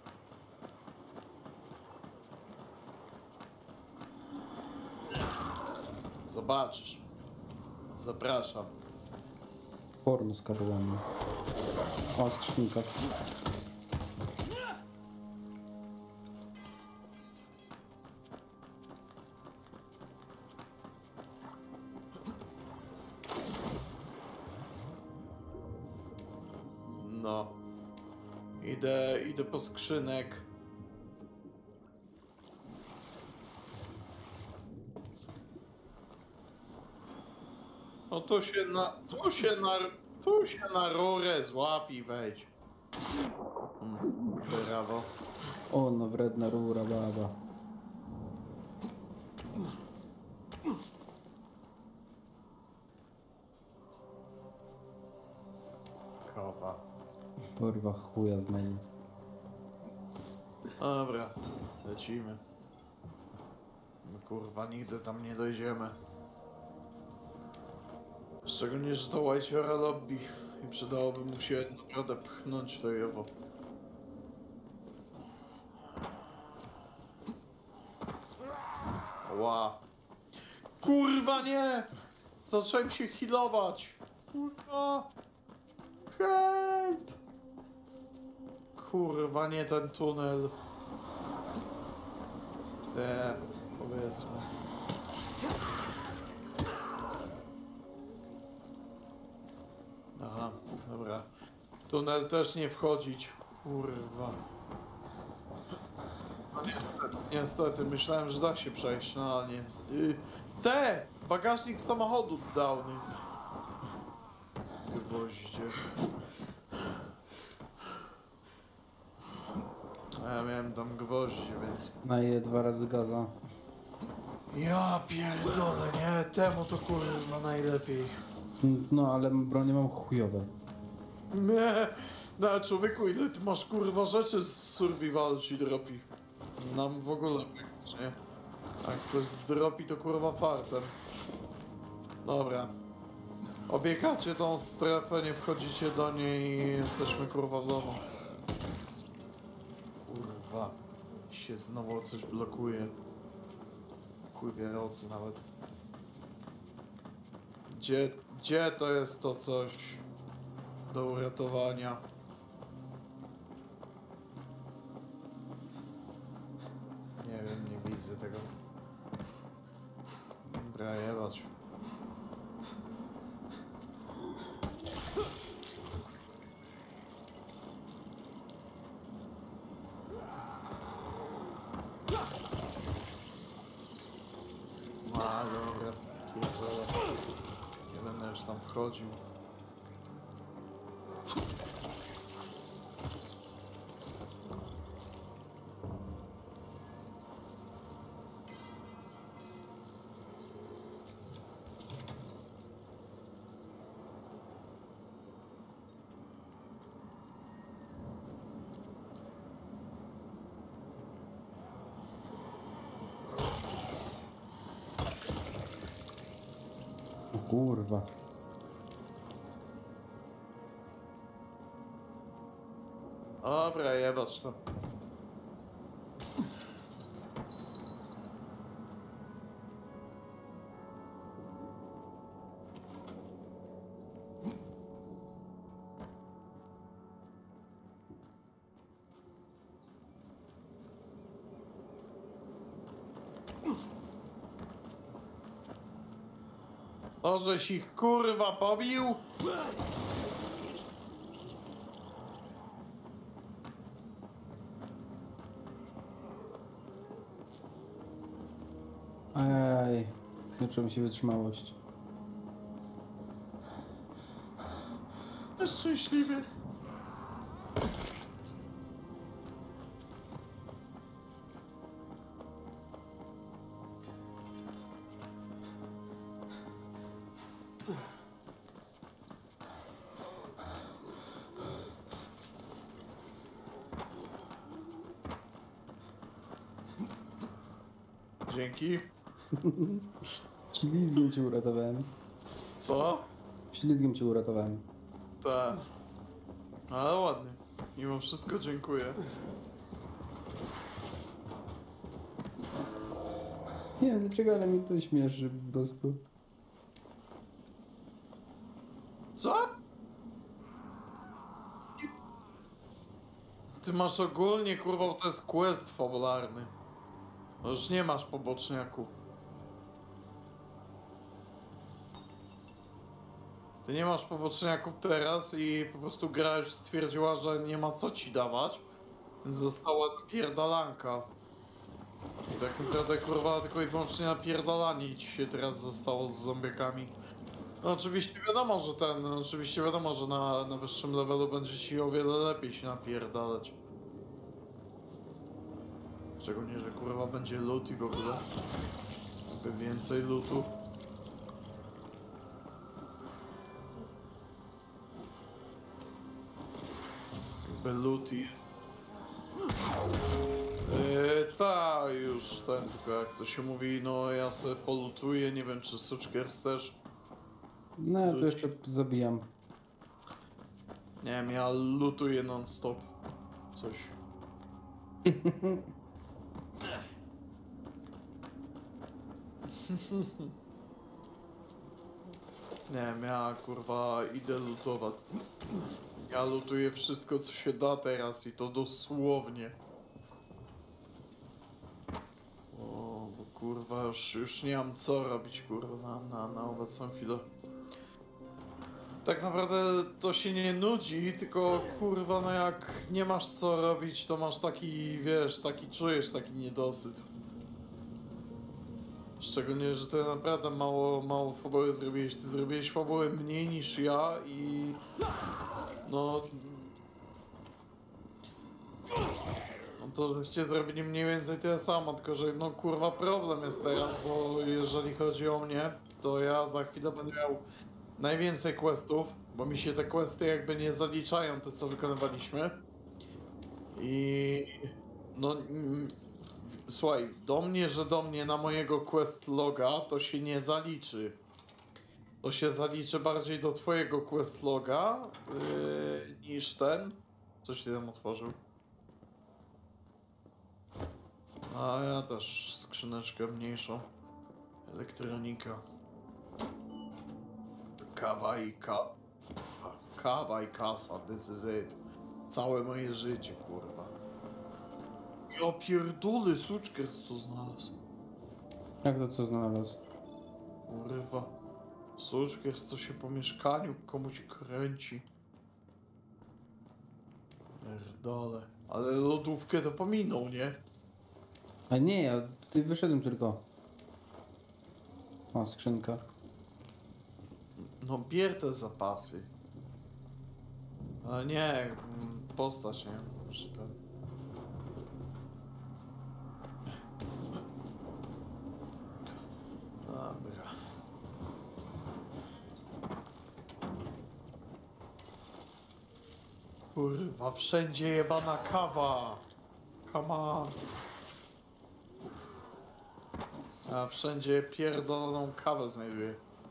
Zobaczysz. Zapraszam. Porno z karłami. O, skrzynka. No. Idę, idę po skrzynek. No tu się na, tu się na, tu się na rurę złap i wejdź. Mm, brawo. O, no wredna rura, baba. Kopa. Porwa chuja znowu. Dobra, lecimy. My kurwa nigdy tam nie dojdziemy. Szczególnie, że to White'era lobby i przydałoby mu się naprawdę pchnąć to jewo. Ła. Kurwa nie! Zacząłem się healować! Kurwa! Help! Kurwa nie ten tunel. Te, powiedzmy. Aha, dobra. Tunel też nie wchodzić. Kurwa. No niestety, niestety, myślałem, że da się przejść, no ale nie. Yy, te! Bagażnik samochodu downy. Gwoździe. A ja miałem tam gwoździe, więc... Naje dwa razy gaza. Ja pierdolę, nie? Temu to kurwa najlepiej. No, ale bronie mam chujowe. Nie, no człowieku, ile ty masz kurwa rzeczy z survivalu ci dropi? Nam w ogóle praktycznie. Jak coś zdropi to kurwa fartem. Dobra. Obiegacie tą strefę, nie wchodzicie do niej i jesteśmy kurwa w domu. Kurwa. Się znowu coś blokuje. Kurwie rocy nawet. Gdzie, gdzie to jest to coś do uratowania? Nie wiem, nie widzę tego. Dobra, jebać. Dobra, pierdolę. Nie będę już tam wchodził. O kurwa. Dobra, jebacz to. O, żeś ich kurwa pobił? Ajaj. Skończyła mi się wytrzymałość. Szczęśliwy. Dzięki. Ślizgiem cię uratowałem. Co? Ślizgiem cię uratowałem. Tak. Ale ładnie. Mimo wszystko dziękuję. Nie wiem dlaczego, ale mi to śmieszy po prostu. Co? Ty masz ogólnie, kurwa, bo to jest quest fabularny. No już nie masz poboczniaków. Ty nie masz poboczniaków teraz i po prostu gra już stwierdziła, że nie ma co ci dawać. Więc została napierdalanka. I tak naprawdę, kurwa, tylko i wyłącznie napierdalanie ci się teraz zostało z zombiekami. No oczywiście wiadomo, że ten, no, oczywiście wiadomo, że na, na wyższym levelu będzie ci o wiele lepiej się napierdalać. Szczególnie, że kurwa będzie loot i w ogóle. Jakby więcej lootu. Jakby loot i... Yy, ta już ten, tylko jak to się mówi, no ja sobie polutuję, nie wiem czy Suczkers też. No ja to jeszcze zabijam. Nie wiem, ja lutuję non-stop. Coś. Nie wiem, ja kurwa idę lutować. Ja lutuję wszystko co się da teraz i to dosłownie. O, bo kurwa już, już nie mam co robić kurwa na, na, na obecną chwilę. Tak naprawdę to się nie nudzi, tylko kurwa no jak nie masz co robić, to masz taki, wiesz, taki czujesz taki niedosyt. Szczególnie, że ty naprawdę mało, mało fabuły zrobiłeś. Ty zrobiłeś fabuły mniej niż ja i... No... No to żeście zrobili mniej więcej tyle samo, tylko że no kurwa problem jest teraz, bo jeżeli chodzi o mnie, to ja za chwilę będę miał najwięcej questów, bo mi się te questy jakby nie zaliczają, te co wykonywaliśmy. I... No... mm, Słuchaj, do mnie, że do mnie na mojego quest loga to się nie zaliczy. To się zaliczy bardziej do twojego quest loga yy, niż ten. Coś ty tam otworzył. A ja też skrzyneczkę mniejszą. Elektronika. Kawa i kasa. Kawa i kasa, this is it. Całe moje życie, kurwa. Ja pierdolę, Suczkers co znalazł. Jak to co znalazł? Kurwa. Suczkers co się po mieszkaniu komuś kręci. Pierdolę. Ale lodówkę to pominął, nie? A nie, ja tutaj wyszedłem tylko. O, skrzynka. No bier te zapasy. Ale nie, mm, postać, nie? Że to... Dobra. Kurwa, wszędzie jebana kawa. Come on. A wszędzie pierdoloną kawę znajduję.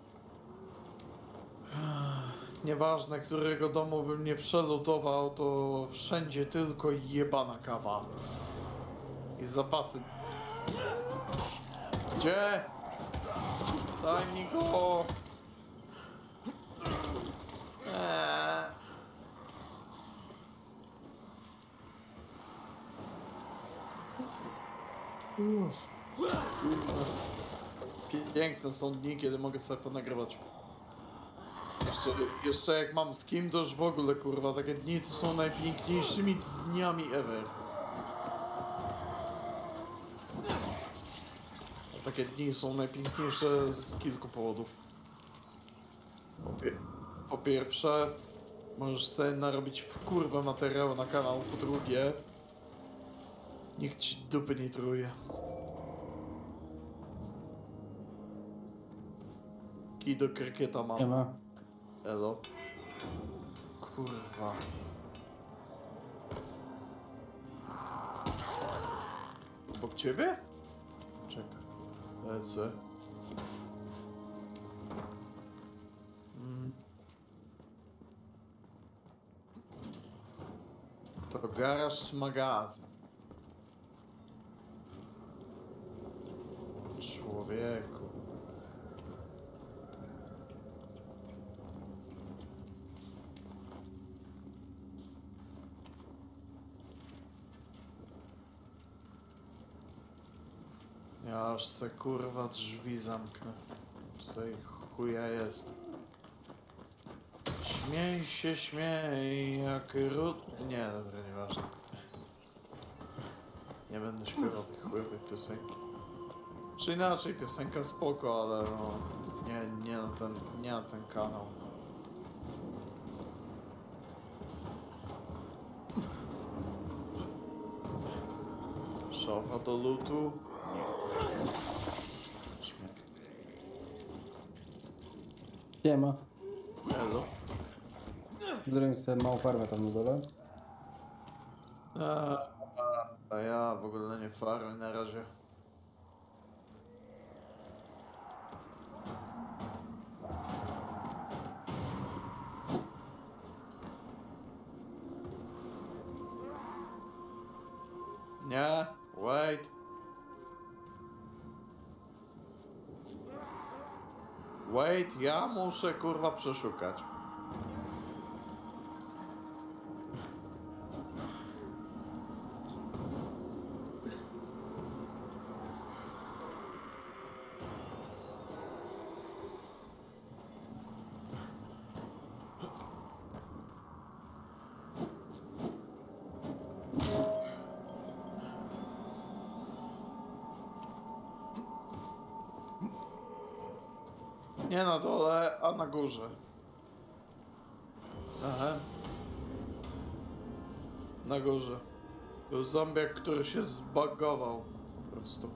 Nieważne, którego domu bym nie przelutował, to wszędzie tylko jebana kawa. I zapasy. Gdzie? Daj mi go! Eee. Piękne są dni, kiedy mogę sobie ponagrywać. Jeszcze, jeszcze jak mam z kim, to już w ogóle, kurwa, takie dni to są najpiękniejszymi dniami ever. A takie dni są najpiękniejsze z kilku powodów. Po, pier po pierwsze, możesz sobie narobić w kurwę materiału na kanał, po drugie, nikt ci dupy nie truje. I do krykieta mam. Nie ma. Elo. Kurwa. Obok ciebie? Czekaj. Lecę. Mm. To garaż czy magazyn? Człowieku. Ja aż se kurwa drzwi zamknę. Tutaj chuja jest. Śmiej się, śmiej jak ród... Nie, dobra, nieważne. Nie będę śpiewał tej chujowej piosenki. Czy inaczej, piosenka spoko, ale no... Nie, nie na ten, nie na ten kanał. Szafa do lutu. Śmiech. Nie ma. Elo. Zrobimy sobie małą farmę tam na dole. A, a ja w ogóle nie farmy na razie. Nie, wait. Wait, ja muszę kurwa przeszukać. Nie na dole, a na górze. Aha. Na górze. Był zombiak, który się zbagował. Po prostu.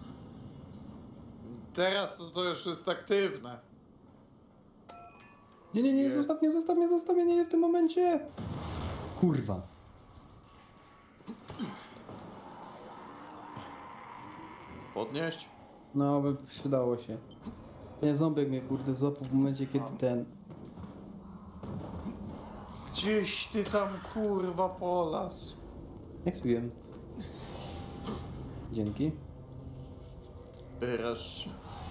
Teraz to, to już jest aktywne. Nie, nie, nie, Nie. zostaw mnie, zostaw mnie, zostaw mnie, nie w tym momencie! Kurwa. Podnieść? No, by przydało się. Nie, ząbek mnie kurde złapał w momencie, kiedy ten... Gdzieś ty tam kurwa polas. Jak spiłem? Dzięki. Ryż.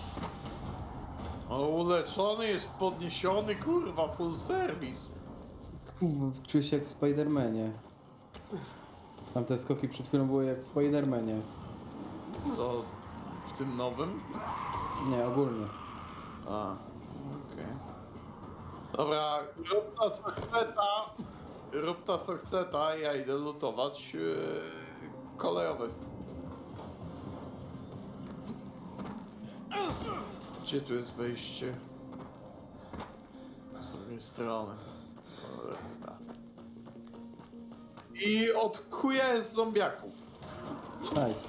O, uleczony jest, podniesiony, kurwa, full service. Kurwa, czuję się jak w Spidermanie. Tam te skoki przed chwilą były jak w Spidermanie. Co, w tym nowym? Nie, ogólnie. A, okej. Dobra, rób ta co chce ta, rób ta co chce ta, ja idę lutować yy, kolejowy. Gdzie tu jest wejście? Z drugiej strony. Dobra. I od chuja jest zombiaków. Nice.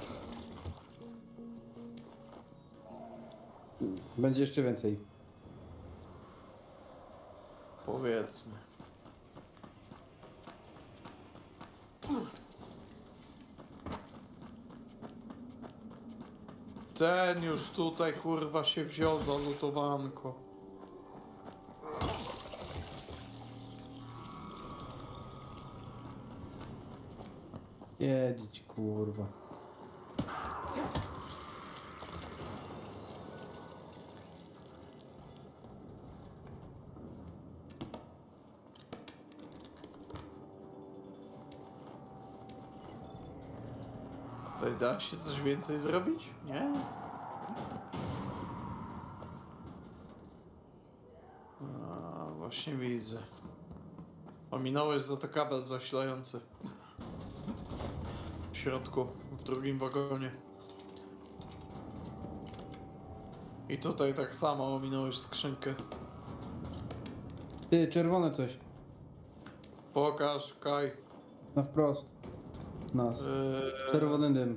Będzie jeszcze więcej. Powiedzmy. Ten już tutaj kurwa się wziął za lutowanko. Jedzić, kurwa. Tutaj da się coś więcej zrobić? Nie? A, właśnie widzę. Ominąłeś za to kabel zasilający. W środku, w drugim wagonie. I tutaj tak samo ominąłeś skrzynkę. Ty, czerwone coś. Pokaż, Kaj. Na wprost. Nas. Eee, Czerwony dym.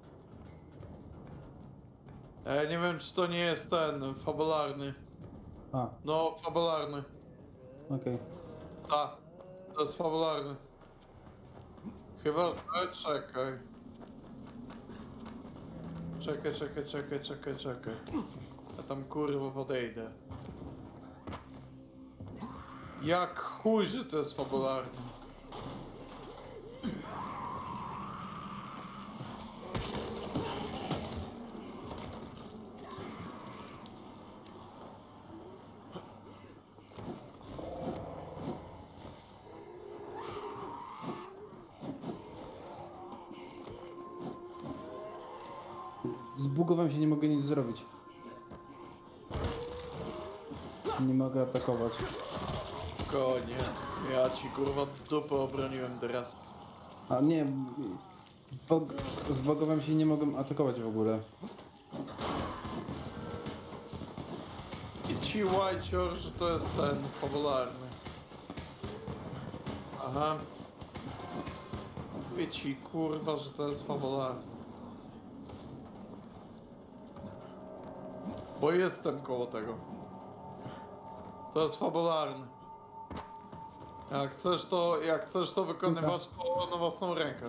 ja nie wiem, czy to nie jest ten fabularny. A, No, fabularny. okej. Ta. To jest fabularny. Chyba, ale czekaj. Czekaj, czekaj, czekaj, czekaj, czekaj. Ja tam kurwa podejdę. Jak chuj, że to jest fabularny. Zbugowałem się, nie mogę nic zrobić. Nie mogę atakować. Konie. Ja ci kurwa dupę obroniłem teraz. A nie, bog... zbugowałem się, nie mogę atakować w ogóle. I ci łajcior, że to jest ten fabularny. Aha. Mówię ci kurwa, że to jest fabularny. Bo jestem koło tego. To jest fabularny. Jak chcesz to, jak chcesz to wykonywać, to na własną rękę.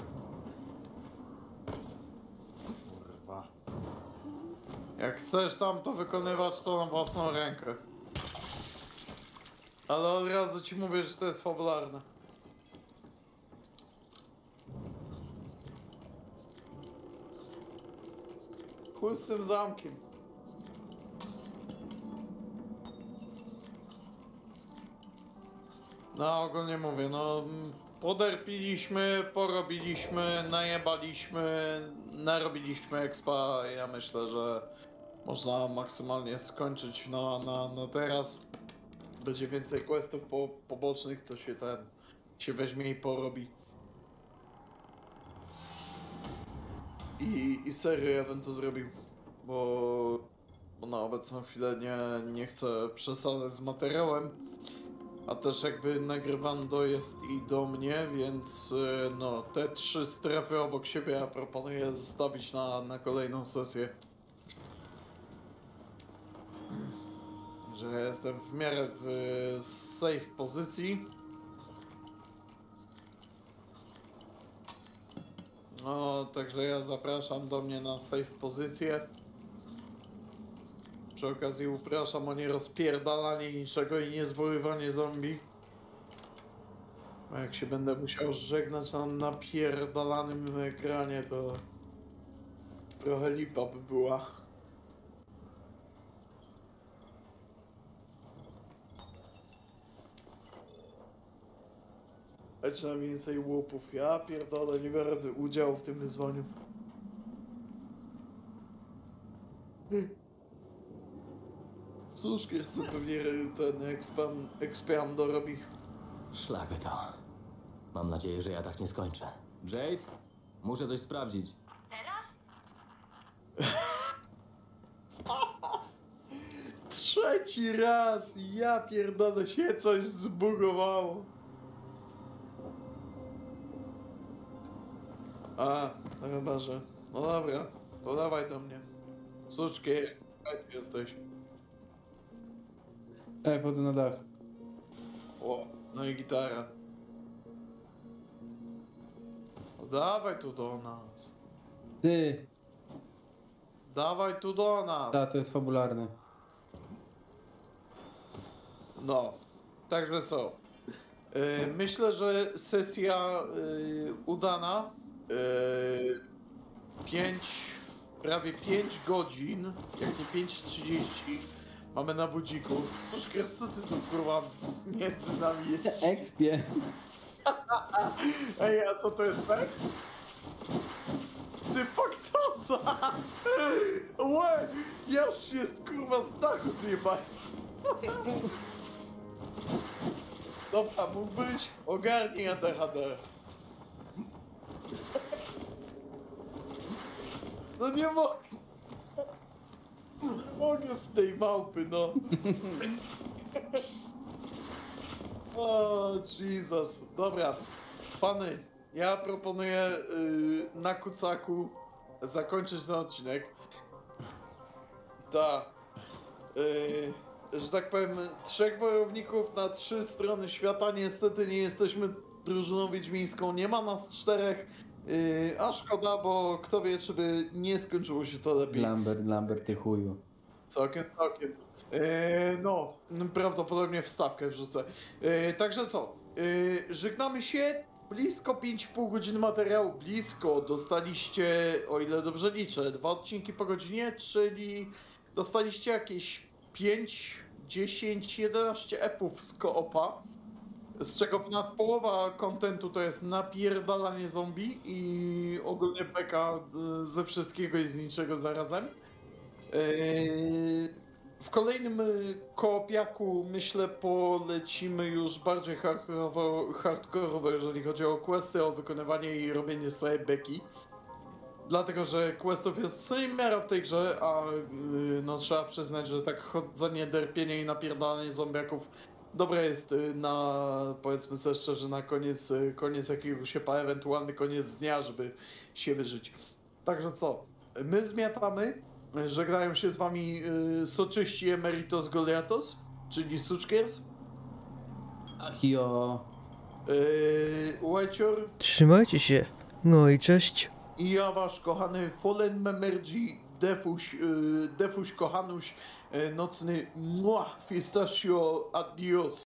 Kurwa. Jak chcesz tam to wykonywać, to na własną rękę. Ale od razu ci mówię, że to jest fabularne. Chuj z tym zamkiem. No ogólnie mówię, no mm, poderpiliśmy, porobiliśmy, najebaliśmy, narobiliśmy expa. Ja myślę, że można maksymalnie skończyć na, na, na teraz. Będzie więcej questów po, pobocznych, to się ten się weźmie i porobi. I, i serio ja bym to zrobił, bo, bo na obecną chwilę nie, nie chcę przesadzać z materiałem. A też jakby nagrywando jest i do mnie, więc y, no te trzy strefy obok siebie ja proponuję zostawić na, na kolejną sesję. Że ja jestem w miarę w y, safe pozycji. No, także ja zapraszam do mnie na safe pozycję. Przy okazji upraszam o nierozpierdalanie niczego i niezwoływanie zombie. Bo jak się będę musiał żegnać na napierdalanym ekranie, to trochę lipa by była. Lecz na więcej łupów. Ja pierdolę, nie biorę udziału w tym wyzwaniu. Cóż, chcę pewnie ten ekspan, expand dorobi. Szlak to. Mam nadzieję, że ja tak nie skończę. Jade? Muszę coś sprawdzić. Trzeci raz! Ja pierdolę, się coś zbugowało. A, no chyba, że... No dobra, to dawaj do mnie. Suczki, gdzie ty jesteś? Ej, wchodzę na dach. O, no i gitara. No dawaj tu do nas. Ty! Dawaj tu do nas. A, to jest fabularne. No, także co? Yy, myślę, że sesja yy, udana. Yy, pięć, prawie pięć godzin, jak nie pięć trzydzieści. Mamy na budziku. Suszker, co ty tu kurwa między nami jest? Ekspie! Ej, a co to jest tak? Ty faktosa! Łe! Jaż jest kurwa z dachu zjebany. Dobra, mógłbyś ogarnij A D H D. No nie mogę. Nie mogę z tej małpy, no. O, Jesus. Dobra, fany, ja proponuję yy, na kucaku zakończyć ten odcinek. Tak. Yy, że tak powiem, trzech wojowników na trzy strony świata. Niestety nie jesteśmy drużyną wiedźmińską. Nie ma nas czterech. Yy, a szkoda, bo kto wie, czy by nie skończyło się to lepiej. Lambert, Lambert, ty chuju. Całkiem, całkiem. Yy, no, prawdopodobnie wstawkę wrzucę. Yy, także co? Yy, żegnamy się. Blisko pięć i pół godziny materiału. Blisko. Dostaliście, o ile dobrze liczę, dwa odcinki po godzinie, czyli dostaliście jakieś pięć, dziesięć, jedenaście epów z koopa. Z czego ponad połowa kontentu to jest napierdalanie zombie i ogólnie beka y, ze wszystkiego i z niczego zarazem. Yy, W kolejnym y, koopiaku myślę polecimy już bardziej hardkorowo, hardkorowo, jeżeli chodzi o questy, o wykonywanie i robienie sobie beki. Dlatego, że questów jest co miara w tej grze, a y, no trzeba przyznać, że tak chodzenie, derpienie i napierdalanie zombiaków dobre jest y, na, powiedzmy sobie szczerze, na koniec, y, koniec jakiegoś epa, ewentualny koniec dnia, żeby się wyżyć. Także co? My zmiatamy. Żegnają się z wami y, soczyści Emeritos Goliatos, czyli Suczkiers, Achio. y, Łecior Trzymajcie się. No i cześć. i ja wasz kochany Fallen Memergi, Defuś, y, Defuś kochanuś, y, nocny Mua, Fistachio, adios.